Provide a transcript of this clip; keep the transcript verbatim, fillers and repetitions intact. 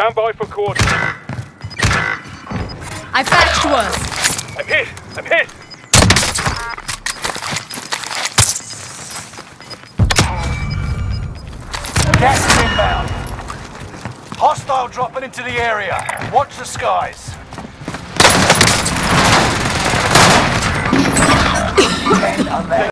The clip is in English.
Stand by for coordinates. I patched worse. I'm hit! I'm hit! Gas is inbound. Hostile dropping into the area. Watch the skies. ten unleft.